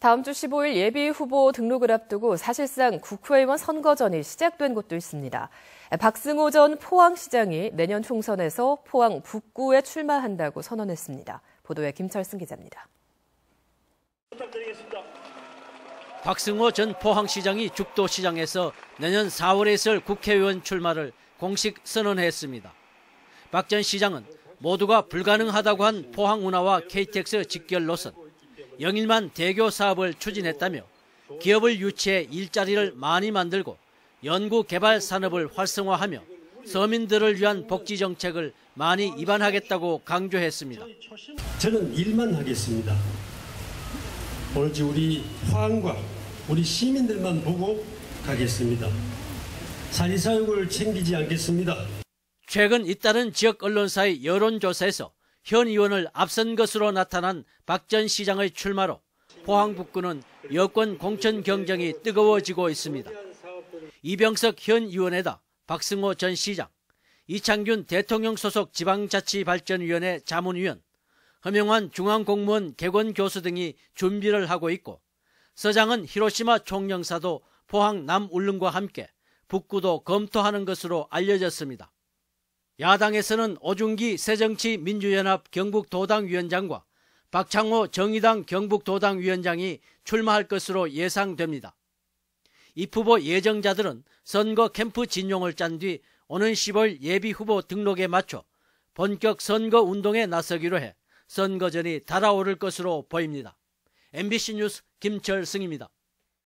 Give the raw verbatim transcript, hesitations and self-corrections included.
다음 주 십오 일 예비 후보 등록을 앞두고 사실상 국회의원 선거전이 시작된 곳도 있습니다. 박승호 전 포항시장이 내년 총선에서 포항 북구에 출마한다고 선언했습니다. 보도에 김철승 기자입니다. 부탁드리겠습니다. 박승호 전 포항시장이 죽도시장에서 내년 사월에 있을 국회의원 출마를 공식 선언했습니다. 박 전 시장은 모두가 불가능하다고 한 포항운하와 케이티엑스 직결 노선, 영일만 대교 사업을 추진했다며 기업을 유치해 일자리를 많이 만들고 연구개발 산업을 활성화하며 서민들을 위한 복지 정책을 많이 입안하겠다고 강조했습니다. 저는 일만 하겠습니다. 오로지 우리 포항과 우리 시민들만 보고 가겠습니다. 사리사욕을 챙기지 않겠습니다. 최근 잇따른 지역 언론사의 여론조사에서 현 의원을 앞선 것으로 나타난 박 전 시장의 출마로 포항 북구는 여권 공천 경쟁이 뜨거워지고 있습니다. 이병석 현 의원에다 박승호 전 시장, 이창균 대통령 소속 지방자치발전위원회 자문위원, 허명환 중앙공무원 객원교수 등이 준비를 하고 있고, 서장은 히로시마 총영사도 포항 남울릉과 함께 북구도 검토하는 것으로 알려졌습니다. 야당에서는 오중기 새정치민주연합 경북도당위원장과 박창호 정의당 경북도당위원장이 출마할 것으로 예상됩니다. 이 후보 예정자들은 선거 캠프 진용을 짠 뒤 오는 십오일 예비후보 등록에 맞춰 본격 선거운동에 나서기로 해 선거전이 달아오를 것으로 보입니다. 엠비씨 뉴스 김철승입니다.